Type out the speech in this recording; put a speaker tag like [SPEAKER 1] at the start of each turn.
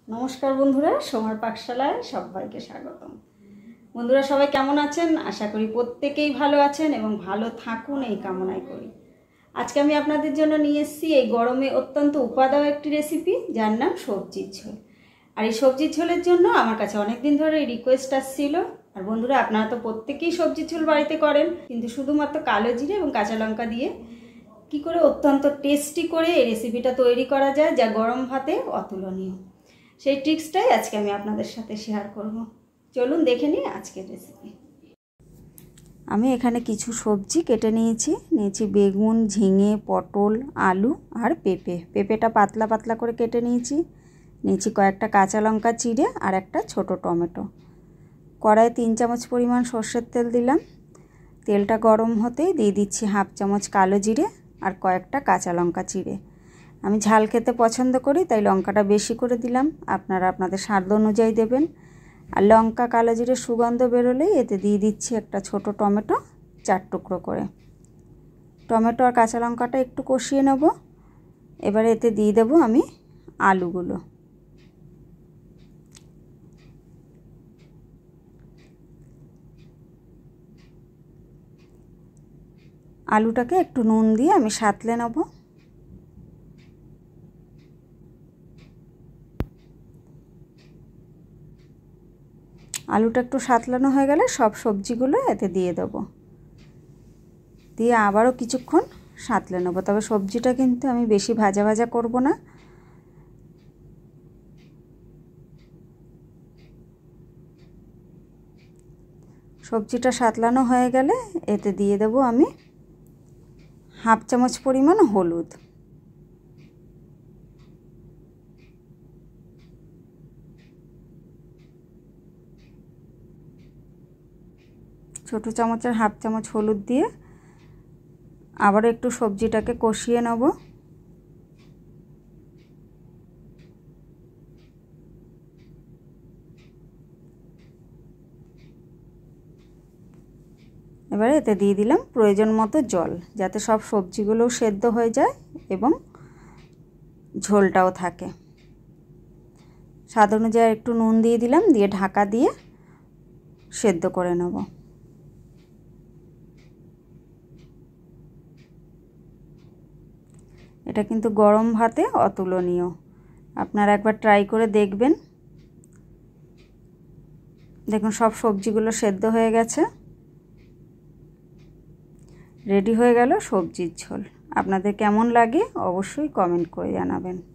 [SPEAKER 1] নমস্কার বন্ধুরা, সোমার পাকশালায় সবাইকে স্বাগতম। বন্ধুরা সবাই কেমন আছেন? আশা করি প্রত্যেকেই ভালো আছেন এবং ভালো থাকুন এই কামনাই করি। আজকে আমি আপনাদের জন্য নিয়ে এসেছি এই গরমে অত্যন্ত উপাদেয় একটি রেসিপি, যার নাম সবজির ঝোল। আর এই সবজির ঝোলের জন্য আমার কাছে অনেক দিন ধরে রিকোয়েস্ট আসছিল। আর বন্ধুরা, আপনারা তো প্রত্যেকেই সবজির ঝোল বাড়িতে করেন, কিন্তু শুধুমাত্র কালো জিরে এবং কাঁচা লঙ্কা দিয়ে কি করে অত্যন্ত টেস্টি করে এই রেসিপিটা তৈরি করা যায়, যা গরম ভাতে অতুলনীয়। সেই ট্রিক্সটাই আজকে আমি আপনাদের সাথে শেয়ার করব। চলুন দেখে নিই আজকের রেসিপি। আমি এখানে কিছু সবজি কেটে নিয়েছি বেগুন, ঝিঙে, পটল, আলু আর পেঁপেটা পাতলা পাতলা করে কেটে নিয়েছি কয়েকটা কাঁচা লঙ্কা চিড়ে আর একটা ছোট টমেটো। কড়াইয়ে 3 চামচ পরিমাণ সর্ষের তেল দিলাম। তেলটা গরম হতেই দিয়ে দিচ্ছি হাফ চামচ কালো জিরে আর কয়েকটা কাঁচা লঙ্কা চিড়ে। আমি ঝাল খেতে পছন্দ করি, তাই লঙ্কাটা বেশি করে দিলাম। আপনারা আপনাদের স্বাদ অনুযায়ী দেবেন। আর লঙ্কা কালো জিরে সুগন্ধ বেরোলেই এতে দিয়ে দিচ্ছি একটা ছোট টমেটো 4 টুকরো করে। টমেটো আর কাঁচা লঙ্কাটা একটু কষিয়ে নেব। এবারে এতে দিয়ে দেব আমি আলুগুলো। আলুটাকে একটু নুন দিয়ে আমি সাঁতলে নেব। আলুটা একটু সাঁতলানো হয়ে গেলে সব সবজিগুলো এতে দিয়ে দেবো। দিয়ে আবারও কিছুক্ষণ সাঁতলে নেবো। তবে সবজিটা কিন্তু আমি বেশি ভাজা ভাজা করব না। সবজিটা সাঁতলানো হয়ে গেলে এতে দিয়ে দেবো আমি হাফ চামচ পরিমাণ হলুদ। ছোটো চামচের হাফ চামচ হলুদ দিয়ে আবার একটু সবজিটাকে কষিয়ে নেব। এবারে এতে দিয়ে দিলাম প্রয়োজন মতো জল, যাতে সব সবজিগুলোও সেদ্ধ হয়ে যায় এবং ঝোলটাও থাকে। স্বাদ অনুযায়ী একটু নুন দিয়ে দিলাম, দিয়ে ঢাকা দিয়ে সেদ্ধ করে নেব। এটা কিন্তু গরম ভাতে অতুলনীয়। আপনারা একবার ট্রাই করে দেখবেন। দেখুন সব সবজিগুলো সেদ্ধ হয়ে গেছে। রেডি হয়ে গেল সবজির ঝোল। আপনাদের কেমন লাগে অবশ্যই কমেন্ট করে জানাবেন।